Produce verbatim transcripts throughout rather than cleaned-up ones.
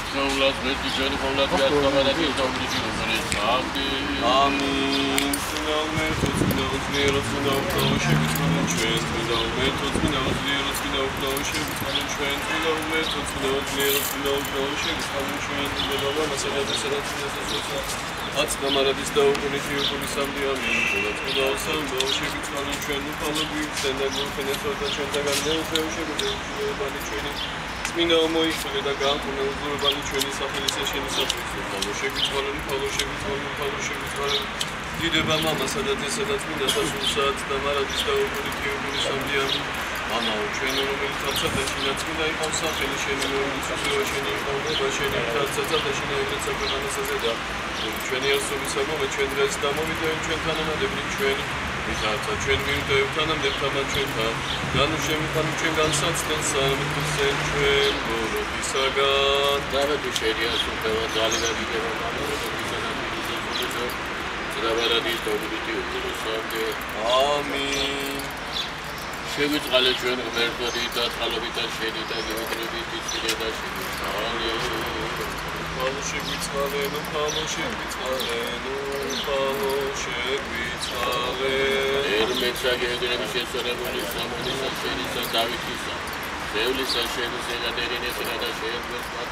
Ξεούλας με την ζωή φαουλάς για τα παραδείγματα των πληθύνων Μενεσάκη. Αμήν. Σφιναούμε το σφιναούς λίρος, σφιναού πλώσχε, βυσμανεν ჩვენ. Σφιναούμε το σφιναούς λίρος, σφιναού πλώσχε, βυσμανεν ჩვენ. Σφιναούμε το σφιναούς λίρος, σφιναού πλώσχε, ვისმანენ ჩვენ. Ველოვა მასალათა სადაც შესაძლოა. აც დამარადის და უკუნეთი უკუნისამდე ამინ. სფინაუს πλώσχე, ვისმანენ ჩვენ. უფალო გვიხსენ და გვხენესო და ჩვენთაგან მეუფეუშე გვეუბანი ჩვენი. წმინდა მოიხსნე და გააყენე უზურბანი ჩვენი სახელისა შენისათვის. უფალო შეგვიწყალენ, უფალო შეგვიწყალენ, უფალო შეგვიწყალენ. დიდება მამასა და ძესა და წმინდა სასულსაც და მარადის და უკუნეთი უკუნისამდე ამინ. მამაო ჩვენი რომელიც აცადა შინა წმინდა იყავს სახელი შენი რომელიც უსირო შენი იყავნება შენი ხარცაცა და შენი ეგრეცა ქვეყანასაზე და ჩვენი ასობისა მოვა ჩვენ დღეს დამოვიდა ჩვენ თანამდებნი ჩვენი ვიღაცა ჩვენ მივიდა თანამდებთან ჩვენთან განუშემთან ჩვენ განსაცდელ სამწუხაროდ ჩვენ გორობისაგან დავეთი შენია სულთევა ძალა დიდება მამაო და ვარადის და უკუნეთი უკუნისამდე ამინ შეგვიწყალე ჩვენ ღმერთოდი და წყალობითა შენი და გეუბნებით ისინი და შენი უფალო შეგვიწყალენ, უფალო შეგვიწყალენ, უფალო შეგვიწყალენ. ερμეცა გეუბნების შესწორებული სამონისა შენისა დავითისა შევლისა შენი ზეგადერინესა და შეერთებს მათ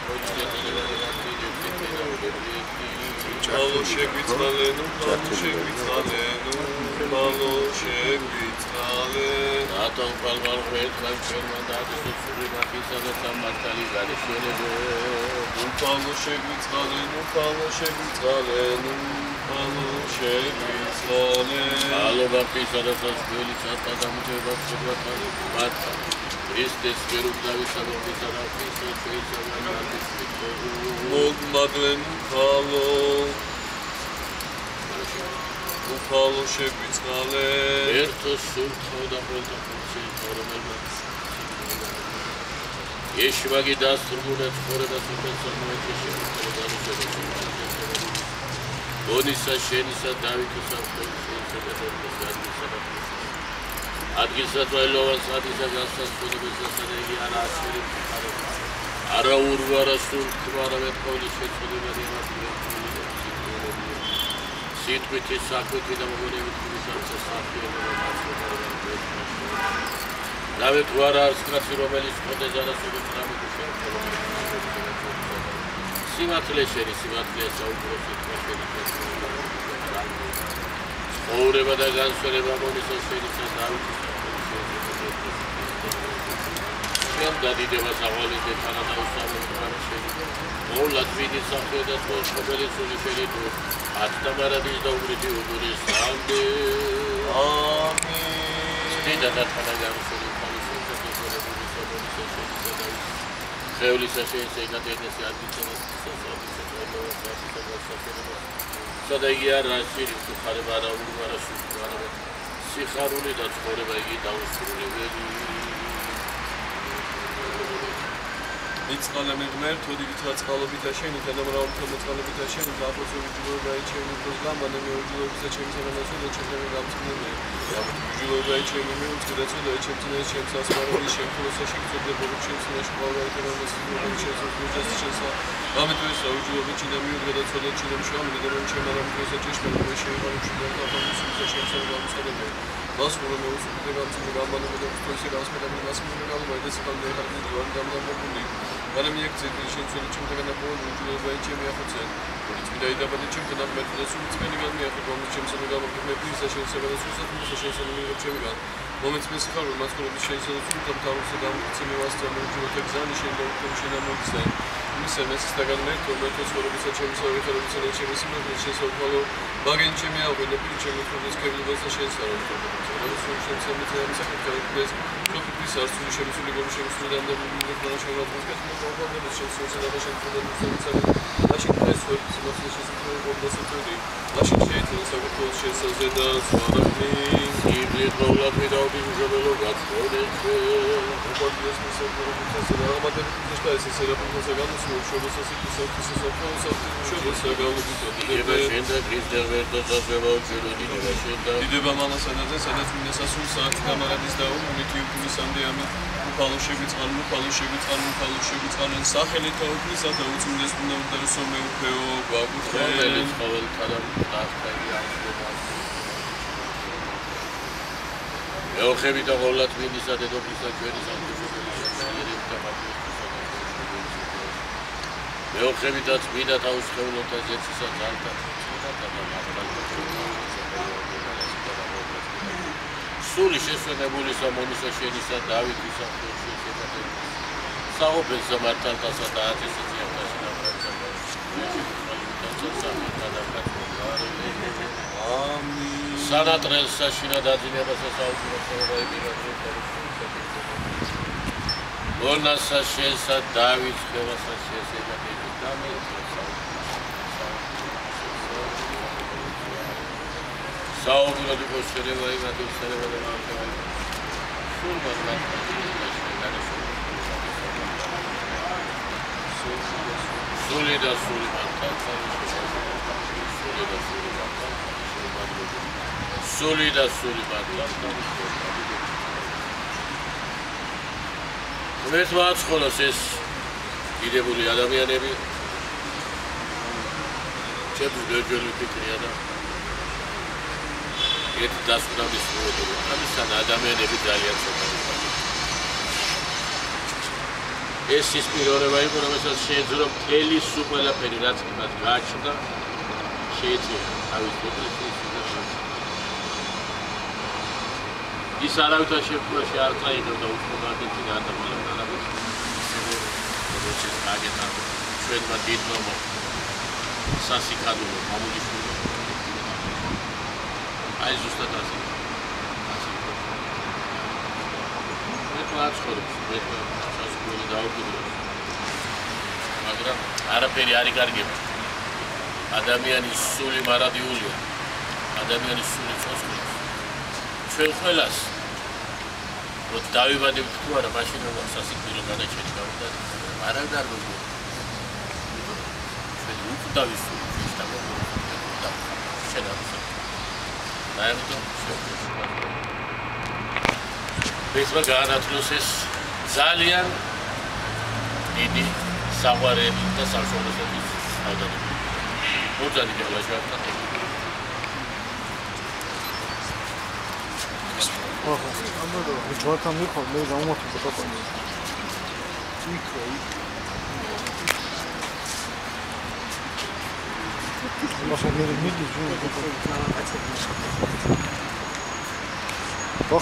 უფალო შეგვიწყალენ, უფალო შეგვიწყალენ, უფალო შეგვიწყალენ. Atom palmal ღმერთთან ჩვენმა დაგისურვი მათისა და სამართალი გადაშენებო. უფალო შეგვიწყალენ, უფალო შეგვიწყალენ, უფალო შეგვიწყალენ. ალობა ფისა და სასწრაფო სათა დამჯერება შეგვათან მათთან. Christus გერუბდავისა და ფისა და ფისა შეიძლება მოგმადლენ უფალო. უფალო შეგვიწყალენ. ერთო სულთო და ყველთა ფუნქცი რომელმაც ეშვაგი დასრულდა ცხოვრება სულთანს მოეჭეშა და განუწევს. ბონისა შენისა დავითისა ფუნქციისა და ფუნქციისა და ადგილსა და ელოვანს ადისა განსასწრებისა სანეგი არა ასერი არა ურვარა სულთო არა მეტყოლის შეწოდება იმათი სიტყვითი საკვეთი და მოგონებით ვისაც საფიო დავით ვარა არც კაცი რომელიც ყოდეს არასოდეს დამოგუშავ სიმართლე შენი სიმართლე საუბრო სიტყვა შენი ოურება და განსხვერება მომისა შენისა დავითის შენ დადიდება საღვალი და თანადაუსწავლო შენი მოვლა თვითი საფიო და თოშობელი სული შენი თუ ათდამარადის და უკრეთი უკუნისამდე ამინ. წმინდა და თანაგამოსული ხალისისა და სოლებულის საბოლისა შენისა და ხევლისა შენისა ეკატერინეს ადგილსა სადა იგი არ რაშირი ხარება არა ურვარა სულ არა სიხარული და ცხოვრება იგი დაუსრულებელი იწყალე მეგმერთოდი ვითა წყალობითა შენი და მრავალთა მოწყალობითა შენი და აპოსტოლური ჯილდოება ეჩემი დროს გამბანე მეუჯილობისა ჩემს საგანასო და ჩემს გამწმენდები ჯილდოება ეჩემი მეუწყედაცო და ეჩემთინე ჩემს ასპარადის შემხლოსაში გწოდებოდი ჩემს ნაშყავდა ეთერანეს სიძულები ჩემს უჯას ჩემს გამეთვეს აუჯილობი ჩინდა მიუდგედაცო და ჩინდა მშამი და მე ჩემ არამგოსა ჭეშმარიტ მე შეიყვანო ჩინდა და აპოსტოლურისა ჩემს გამწმენდები მასყურე მეუწყედე გამწმენდები გამბანე და აპოსტოლურისა გამწმენდები მასყურე გამბანე და სიყალდე ხარდი ძვან დამდამებული Ana mi yakcı bir şey söyle çünkü ben de bu oyuncuları ben içemi yapacağım. Bir de iddia edeceğim ki ben de su bitmeni gelmiyor. Onun için sana gelmek gibi bir şey sevene su satın bir şey sana yapacağım ben. Moment spesifik olmaz konu bir şey sana su tam tavuk sedam içimi vasıta oyuncuları tek zan işin de bir şeyler mi ise. Mesela mesela gelmek tornado sonra bir seçim sonra bir tane bir seçim isimli bir şey sormalı. Bagın içimi ya böyle bir içimi kurduğunuz kevli vasıta şey sarılır. Sonra sonuçta sen bir tane sakın kalır. Çok bir sarsın işimi sürekli konuşuyorum sürekli de bu bana şey var. Orada bir şey söylese de başın kurduğunu söylese başın ne söylese nasıl şeysin orada söyleyeyim. Başın şey tanısa bu kol şey sözde de sonra bir İbrit mevlat midavdi mücadele gatfodet Obat resmi sevgileri bu tasarı ama tabii ki işte ise serapın tasarı nasıl oluşuyor bu sesi kısa kısa sokma o saatte შობილს რა გავლობითო დიდება შენდა ქრისტე ვერდო საზევა უჩერო დიდება შენდა დიდება მამასანაძე სადაც მინდა სასულ საათი გამარადის დაუმუნითი უფლისამდე ამით უფალოშები წყალ უფალოშები წყალ უფალოშები წყალენ სახელით თაუფლისა და უწმინდეს უნდა უდარესო მეუფეო გვაგუხელით ყოველთა და დახტები აღდება მეოხები და ყოვლად მინდისა დედოფლისა ჩვენი სამწუხაროა შეიძლება დამატებითი მეოხები და წმინდა თავის ხელოვნებთა ზეცისა ძალთა და სული შესვენებული სამონისა შენისა დავითის სახელში შეგადებით საუბედზე მართალთასა და ათასი ძიახაში ამინ სანატრელს საშინა დაძინებასა საუბედო მონასა შენსა დავითს ხელასა შესეგადებით საუბედო იყო შეიძლება იმათი შეიძლება და მარტივად სულ სული და სული მართალ სული და სული მართალ სული და სული მართალ ეს ვაცხოლოს ეს დიდებული ადამიანები ჩემს გერჯელი ფიქრია და ერთ დასკვნამის მოედები ამისთან ადამიანები ძალიან ცოტა ეს ის პიროვნება იყო რომელსაც შეეძლო მთელი სულ ყველაფერი რაც მას გააჩნდა შეეძლო თავის დეპრესიის ის არავითარ შემთხვევაში არ წაიღებდა უცხოეთში გადამალება არაბეთს როცა აგეთა ჩვენმა დიდმა სასიკადულო მამულიშვილო აი ზუსტად ასე მე ვაცხორებს მე სასკოლი დაუკვირდეთ მაგრამ არაფერი არ იგარგება ადამიანის სული მარადიულია ადამიანის სული ცოცხლობს ჩვენ ყველას რომ დავიბადებთ თუ არა მაშინ რომ სასიკვდილო განაჩენი გავხდათ არ არ დარგობია ჩვენ უკვდავის სული და შედარება დაემთხვა ეს განათლოს ეს ძალიან დიდი საყვარელი და სამშობლოსობის ავადმყოფი. მოძალი გელაშავდა. აჰა, ამბობ, ჯვართან მიყო, მე გამომართვე კაპანი. იქო, იქ. მასა მე მიდი ჯო კაპანი. ოხ.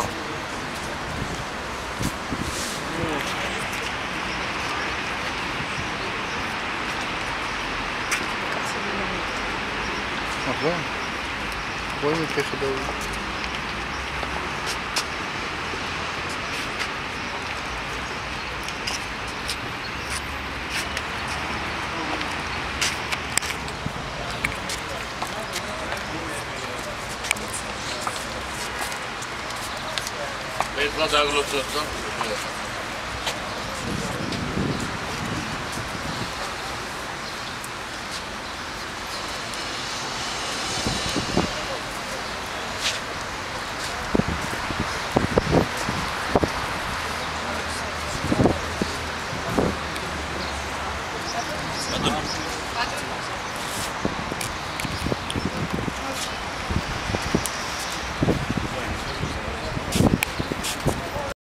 Ага. Больно приходил. Это заглушённо.